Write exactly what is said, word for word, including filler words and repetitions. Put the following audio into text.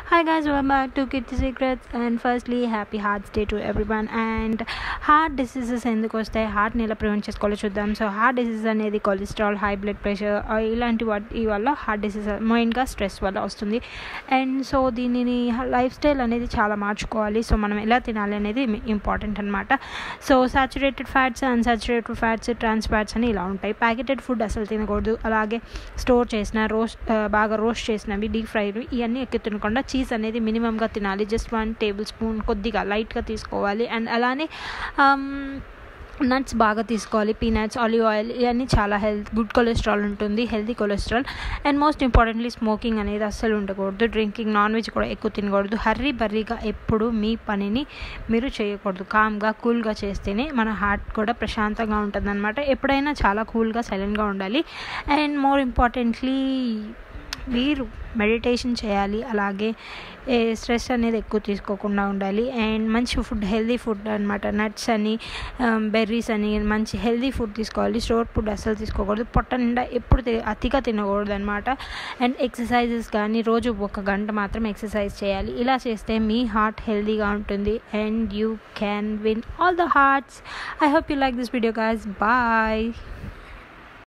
Hi guys, welcome back to Keerthi Secrets. And firstly, happy Heart's Day to everyone. And heart diseases ఎందుకు వస్తాయి, హార్ట్ని ఎలా prevent చేసుకోవాలో చూద్దాం. సో హార్ట్ డిసీజ్ అనేది కొలెస్ట్రాల్, హై బ్లడ్ ప్రెషర్ ఇలాంటి వాటి వల్ల హార్ట్ డిసీజ్ మెయిన్గా స్ట్రెస్ వల్ల వస్తుంది. అండ్ సో దీనిని లైఫ్ స్టైల్ అనేది చాలా మార్చుకోవాలి. సో మనం ఎలా తినాలి అనేది ఇంపార్టెంట్ అనమాట. So saturated fats, unsaturated fats, trans fats అని ఇలా ఉంటాయి. ప్యాకెటెడ్ ఫుడ్ అసలు తినకూడదు. అలాగే స్టోర్ చేసిన రోస్ట్ బాగా రోస్ట్ చేసినవి, డీప్ ఫ్రైడ్ ఇవన్నీ ఎక్కువ తినకుండా చీజ్ అనేది మినిమంగా తినాలి. జస్ట్ వన్ టేబుల్ స్పూన్ కొద్దిగా లైట్గా తీసుకోవాలి. అండ్ అలానే నట్స్ బాగా తీసుకోవాలి. పీనట్స్, ఆలివ్ ఆయిల్ ఇవన్నీ చాలా హెల్త్ గుడ్ కొలెస్ట్రాల్ ఉంటుంది, healthy cholesterol. And most importantly smoking అనేది అస్సలు ఉండకూడదు. డ్రింకింగ్, నాన్ వెజ్ కూడా ఎక్కువ తినకూడదు. హర్రీ బర్రీగా ఎప్పుడు మీ పనిని మీరు చేయకూడదు. కామ్గా కూల్గా చేస్తేనే మన హార్ట్ కూడా ప్రశాంతంగా ఉంటుంది అనమాట. ఎప్పుడైనా చాలా కూల్గా సైలెంట్గా ఉండాలి. అండ్ మోర్ ఇంపార్టెంట్లీ మీరు మెడిటేషన్ చేయాలి. అలాగే స్ట్రెస్ అనేది ఎక్కువ తీసుకోకుండా ఉండాలి. అండ్ మంచి ఫుడ్, హెల్దీ ఫుడ్ అనమాట. నట్స్ అని, బెర్రీస్ అని మంచి హెల్దీ ఫుడ్ తీసుకోవాలి. స్టోర్ ఫుడ్ అస్సలు తీసుకోకూడదు. పొట్ట నిండా ఎప్పుడు అతిగా తినకూడదు అనమాట. అండ్ ఎక్సర్సైజెస్ కానీ రోజు ఒక గంట మాత్రం ఎక్సర్సైజ్ చేయాలి. ఇలా చేస్తే మీ హార్ట్ హెల్దీగా ఉంటుంది. And you can win all the hearts. I hope you like this video guys. Bye.